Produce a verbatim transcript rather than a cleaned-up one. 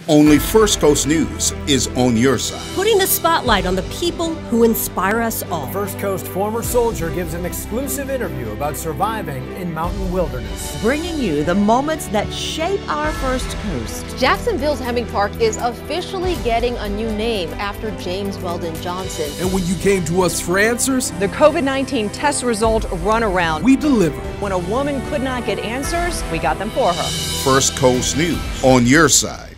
Only First Coast News is on your side. Putting the spotlight on the people who inspire us all. First Coast former soldier gives an exclusive interview about surviving in mountain wilderness. Bringing you the moments that shape our First Coast. Jacksonville's Hemming Park is officially getting a new name after James Weldon Johnson. And when you came to us for answers, the COVID nineteen test result runaround, we delivered. When a woman could not get answers, we got them for her. First Coast News on your side.